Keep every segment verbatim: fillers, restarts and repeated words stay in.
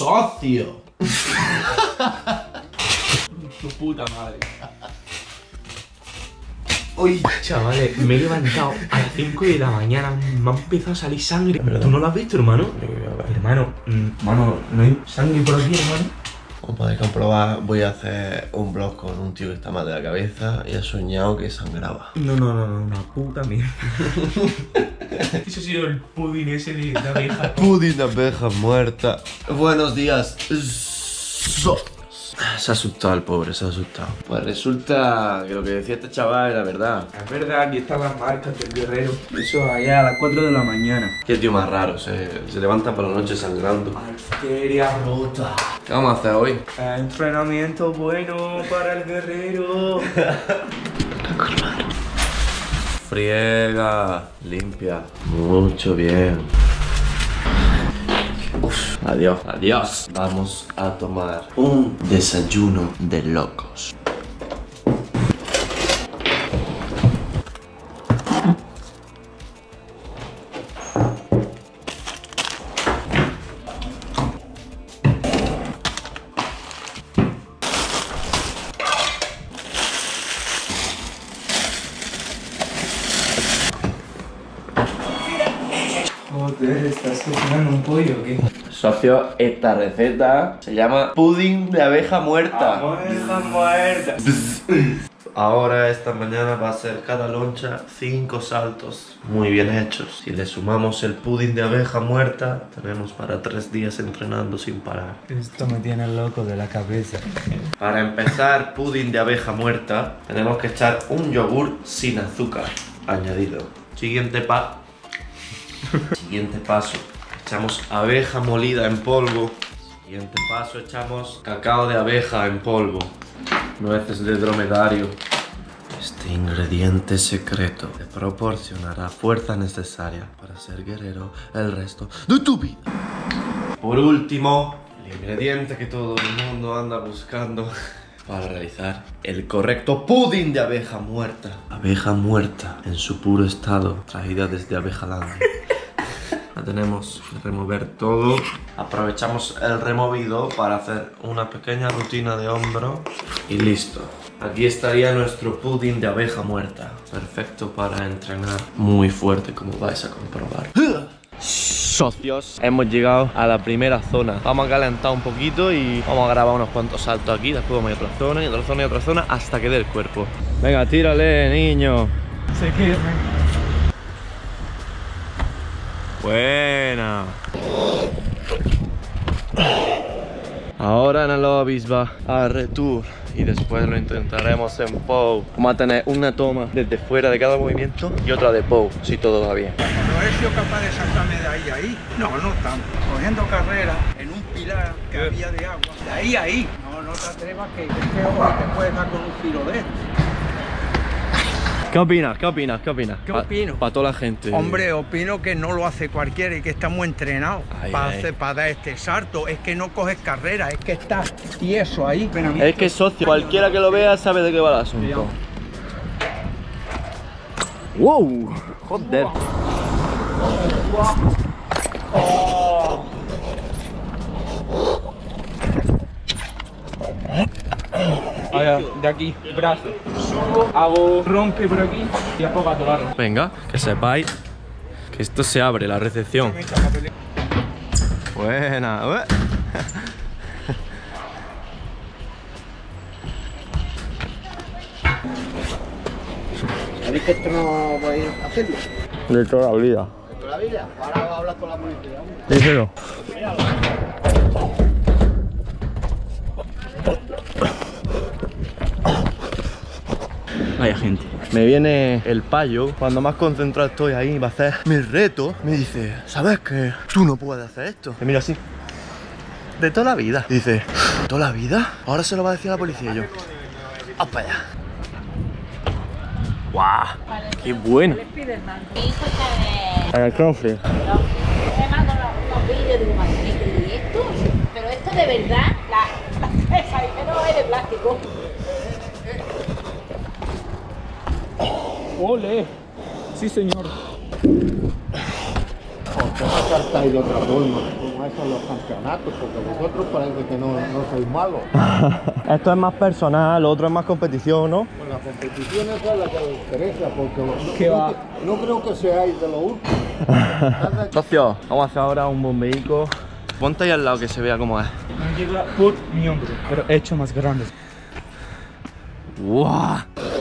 socio. Tu puta madre. Uy, Chavales, me he levantado a las cinco de la mañana, me ha empezado a salir sangre. ¿Tú no lo has visto, hermano? Hermano, mm, hermano, no hay sangre por aquí, hermano. como podéis comprobar, voy a hacer un vlog con un tío que está mal de la cabeza y he soñado que sangraba. No, no, no, no, una puta mierda. Eso ha sido el pudding ese de, de abeja. Pudding de abeja muerta. Buenos días. So Se ha asustado el pobre, se ha asustado. Pues resulta que lo que decía este chaval era verdad. Es verdad, aquí están las marcas del guerrero. Eso allá a las cuatro de la mañana. Qué tío más raro, se, se levanta por la noche sangrando. Arteria rota. ¿Qué vamos a hacer hoy? Entrenamiento bueno para el guerrero. Friega, limpia. Mucho bien. Uf, adiós, adiós. Vamos a tomar un desayuno de locos. Joder, ¿estás cocinando un pollo o qué? Socio, esta receta se llama pudding de abeja muerta. Abeja muerta. Ahora esta mañana va a ser cada loncha cinco saltos muy bien hechos. Si le sumamos el pudding de abeja muerta, tenemos para tres días entrenando sin parar. Esto me tiene loco de la cabeza. Para empezar pudding de abeja muerta, tenemos que echar un yogur sin azúcar añadido. Siguiente pa. Siguiente paso. Echamos abeja molida en polvo. Siguiente paso, echamos cacao de abeja en polvo. Nueces de dromedario. Este ingrediente secreto te proporcionará fuerza necesaria para ser guerrero el resto de tu vida. Por último, el ingrediente que todo el mundo anda buscando para realizar el correcto pudding de abeja muerta. Abeja muerta en su puro estado, traída desde Abejalandia. La tenemos que remover todo. Aprovechamos el removido para hacer una pequeña rutina de hombro y listo. Aquí estaría nuestro pudding de abeja muerta. Perfecto para entrenar muy fuerte, como vais a comprobar. Socios, hemos llegado a la primera zona. Vamos a calentar un poquito y vamos a grabar unos cuantos saltos aquí. Después vamos a ir a otra zona y otra zona y otra zona hasta que dé el cuerpo. Venga, tírale, niño. Se queda. Buena. Ahora en el lobbies va a retour y después lo intentaremos en Pou. Vamos a tener una toma desde fuera de cada movimiento y otra de Pou, si todo va bien. ¿No he sido capaz de sacarme de ahí a ahí? No, no tanto. Cogiendo carrera en un pilar que había de agua. De ahí a ahí. No, no te atrevas que este ojo te puede dar con un filo de esto. ¿Qué opinas? ¿Qué opinas? ¿Qué opinas? ¿Qué opino? Para toda la gente. Hombre, opino que no lo hace cualquiera y que estamos entrenados Ay, para ay. hacer, para dar este salto. Es que no coges carrera, es que estás tieso ahí. Es que socio, cualquiera que lo vea sabe de qué va el asunto. ¡Wow! ¡Joder! Allá, de aquí, brazo. Subo, hago rompe por aquí y a poco a tocarlo. Venga, que sepáis que esto se abre, la recepción. Buena. Ué. ¿Sabéis que esto no podéis hacerlo? De toda la vida. ¿De toda la vida? Ahora hablas con la policía. Díselo. Vaya gente. Me viene el payo, cuando más concentrado estoy ahí, va a hacer mi reto. Me dice, ¿sabes que tú no puedes hacer esto? Me mira así. De toda la vida. Dice, ¿de toda la vida? Ahora se lo va a decir a la policía y yo. ¡Vamos para allá! ¡Guau! ¡Qué bueno! Para el cronfle. Me mando unos vídeos de madre, ¿y esto? Pero esto de verdad, la, la esa, que no es de plástico. ¡Ole! Sí, señor. Oh, te vas a saltar de otra forma. Como a eso en los campeonatos, porque vosotros parece que no, no sois malos. Esto es más personal, lo otro es más competición, ¿no? Pues la competición esa es la que os interesa, porque no, ¿Qué no, va? no creo que seáis de los últimos. Socio, vamos a hacer ahora un bombeico. Ponte ahí al lado que se vea cómo es. No llega por mi hombro, pero hecho más grande. ¡Wow!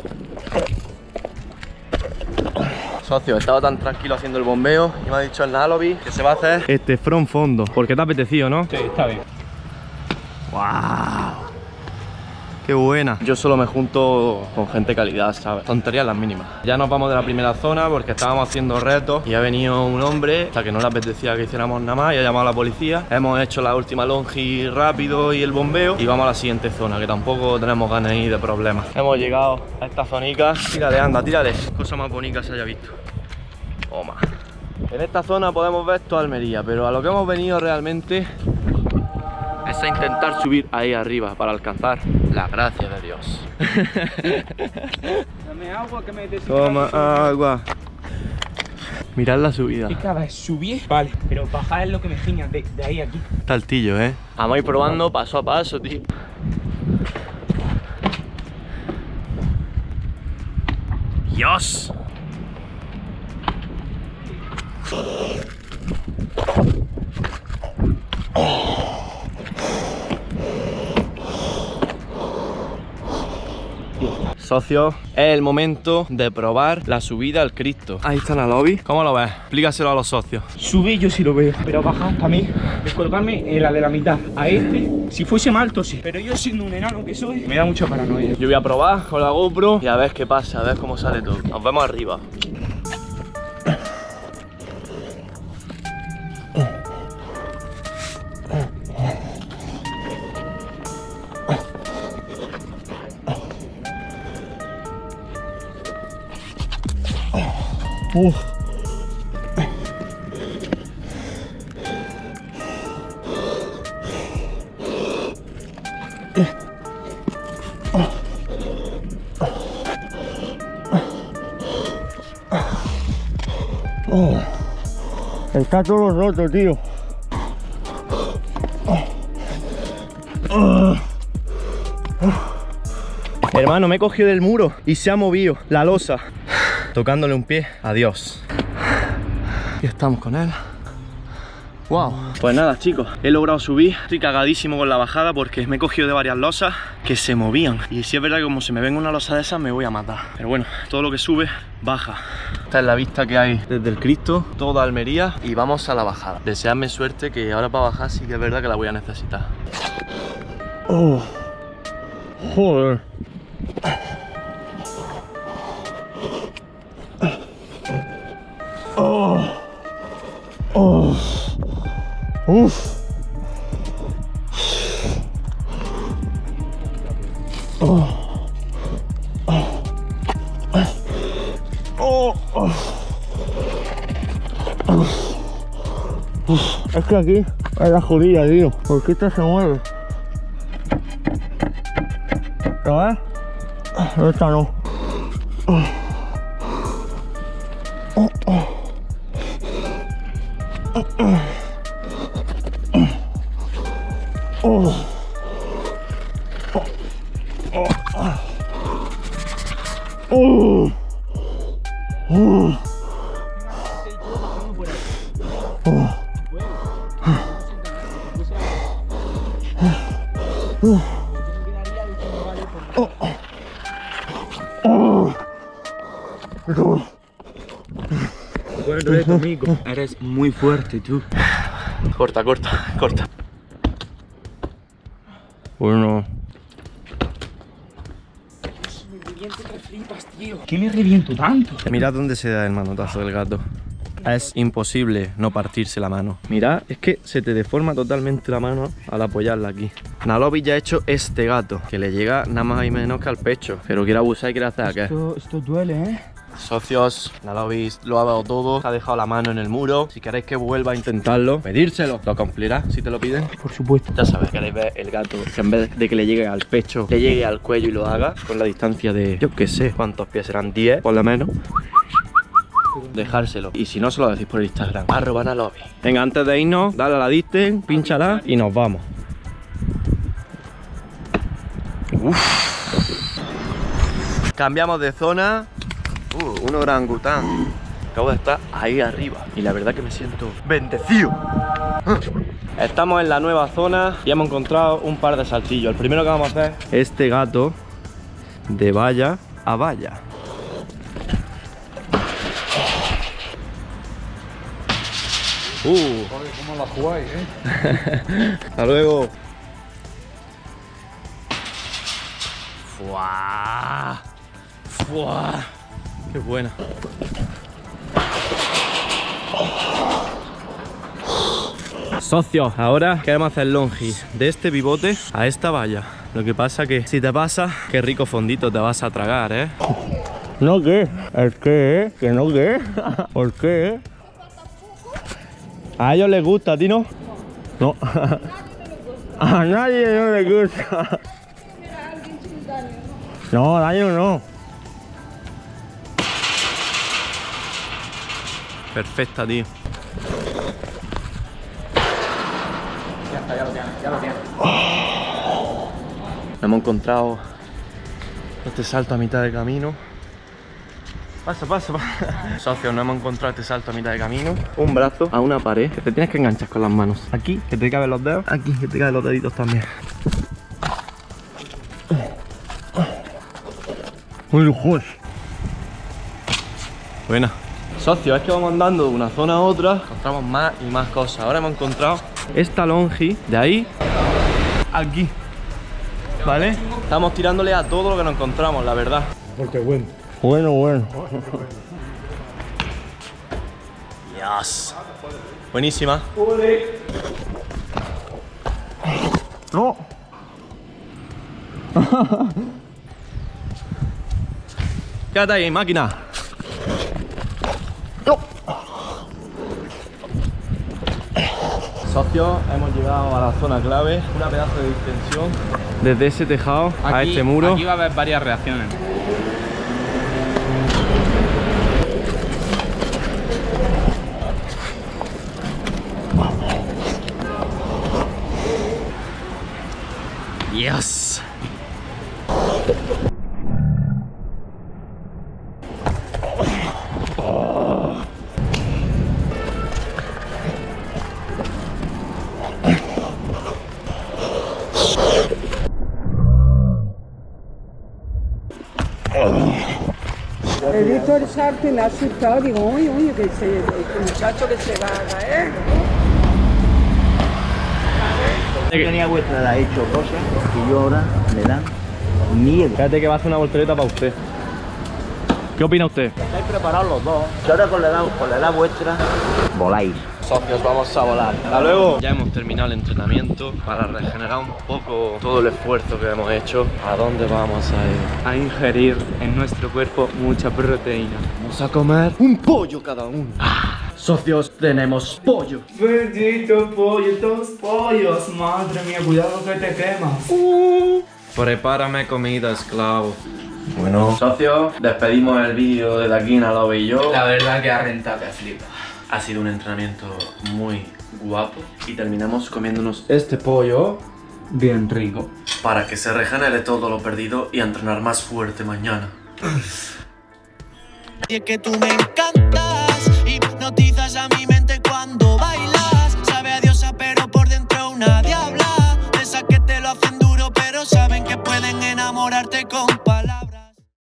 Socio, he estado tan tranquilo haciendo el bombeo y me ha dicho el Nalobi que se va a hacer este front fondo, porque te ha apetecido, ¿no? Sí, está bien. ¡Wow! ¡Qué buena! Yo solo me junto con gente de calidad, ¿sabes? Tonterías las mínimas. Ya nos vamos de la primera zona porque estábamos haciendo retos y ha venido un hombre hasta que no le apetecía que hiciéramos nada más y ha llamado a la policía. Hemos hecho la última longi rápido y el bombeo y vamos a la siguiente zona, que tampoco tenemos ganas de ir de problemas. Hemos llegado a esta zonica. Tírale, anda, tírale. Cosa más bonita que se haya visto. Toma. En esta zona podemos ver toda Almería, pero a lo que hemos venido realmente es a intentar subir ahí arriba para alcanzar la gracia de Dios. Dame agua que me deshidrato. Toma agua. Mirad la subida. Y cada vez subir, vale, pero bajar es lo que me ciña de, de ahí a aquí. Está altillo, ¿eh? Vamos a ir probando paso a paso, tío. ¡Dios! Socio, es el momento de probar la subida al Cristo. Ahí está la lobby. ¿Cómo lo ves? Explícaselo a los socios. Subir yo sí lo veo, pero bajar para mí, descolgarme en la de la mitad. A este, si fuese más alto sí, pero yo siendo un enano que soy, me da mucha paranoia. Yo voy a probar con la GoPro y a ver qué pasa, a ver cómo sale todo. Nos vemos arriba. Uf. Oh. Está todo roto, tío. Oh. Hermano, me he cogido del muro y se ha movido la losa. Tocándole un pie, adiós. Y estamos con él. Wow. Pues nada, chicos, he logrado subir. Estoy cagadísimo con la bajada porque me he cogido de varias losas que se movían. Y si es verdad que como se me venga una losa de esas me voy a matar. Pero bueno, todo lo que sube, baja. Esta es la vista que hay desde el Cristo, toda Almería. Y vamos a la bajada. Deseadme suerte, que ahora para bajar sí que es verdad que la voy a necesitar. Oh. Joder. Oh. Oh. Uf. Oh. Oh. Oh. Oh. Uf. Es que aquí es la jodida, tío. Porque esta se mueve. ¿Lo ves? Esta no. Oh. Oh. Oh. Oh. Oh. Oh. Buen reto, amigo. Eres muy fuerte, tú. Corta, corta, corta. Bueno. Me reviento que flipas, tío. ¿Qué me reviento tanto? Mirad dónde se da el manotazo del gato. Es imposible no partirse la mano. Mirad, es que se te deforma totalmente la mano al apoyarla aquí. Nalobi ya ha hecho este gato, que le llega nada más y menos que al pecho. Pero quiere abusar y quiere hacer qué. Esto, esto duele, ¿eh? Socios, Nalobi lo ha dado todo, ha dejado la mano en el muro. Si queréis que vuelva a intentarlo, pedírselo. Lo cumplirá si te lo piden. Por supuesto. Ya sabes, queréis ver el gato que en vez de que le llegue al pecho, le llegue al cuello y lo haga con la distancia de, yo qué sé, ¿cuántos pies serán? diez, por lo menos. dejárselo. Y si no, se lo decís por Instagram. Arroba Nalobi. Venga, antes de irnos, dale a la diste, pínchala y nos vamos. Uf. Cambiamos de zona. Uh, un orangután. Acabo de estar ahí arriba y la verdad que me siento bendecido. Estamos en la nueva zona y hemos encontrado un par de saltillos. El primero que vamos a hacer es este gato de valla a valla. Uh. Joder, ¿cómo la jugáis, eh? Hasta luego. ¡Fua! ¡Fua! ¡Qué buena! Socios, ahora queremos hacer longi de este pivote a esta valla. Lo que pasa que si te pasa, qué rico fondito te vas a tragar, ¿eh? ¿No qué? ¿El qué? ¿Que no qué? ¿Por qué? ¿A ellos les gusta, a ti no? No. A nadie no le gusta. No, daño no. Perfecta, tío. Ya está, ya lo tienes, ya lo tienes. Hemos encontrado este salto a mitad de camino. Pasa, pasa, pasa. Socios, no hemos encontrado este salto a mitad de camino. Un brazo a una pared que te tienes que enganchar con las manos. Aquí, que te caben los dedos. Aquí, que te caben los deditos también. Muy lujoso. Buena. Socios, es que vamos andando de una zona a otra, encontramos más y más cosas. Ahora hemos encontrado esta longi de ahí aquí. ¿Vale? Estamos tirándole a todo lo que nos encontramos, la verdad. Porque bueno. Bueno, bueno. Yes. Buenísima. No. Quédate ahí, máquina. No. Socios, hemos llegado a la zona clave. Una pedazo de distensión desde ese tejado a este muro. Aquí va a haber varias reacciones. Yes. He visto el salto y me ha asustado, digo, uy, uy, que se, este muchacho que se va a caer. Tenía vuestra la ha hecho cosas que yo ahora me dan miedo. Fíjate que va a hacer una voltereta para usted. ¿Qué opina usted? Estáis preparados los dos. Si ahora con la edad, con la edad vuestra, voláis. Socios, vamos a volar. Hasta luego. Ya hemos terminado el entrenamiento para regenerar un poco todo el esfuerzo que hemos hecho. ¿A dónde vamos a ir? A ingerir en nuestro cuerpo mucha proteína. Vamos a comer un pollo cada uno. Ah, socios, tenemos pollo. Bendito pollo, dos pollos. Madre mía, cuidado que te quemas. Uh, prepárame comida, esclavo. Bueno, socios, despedimos el vídeo desde aquí, Nalobi y yo. La verdad que ha rentado, que flipa. Ha sido un entrenamiento muy guapo y terminamos comiéndonos este pollo Bien rico. para que se regenere todo lo perdido y a entrenar más fuerte mañana. Y es que tú me encantas, hipnotizas a mi mente cuando bailas. Sabe a diosa pero por dentro una diabla. De esas que te lo hacen duro pero saben que pueden enamorarte con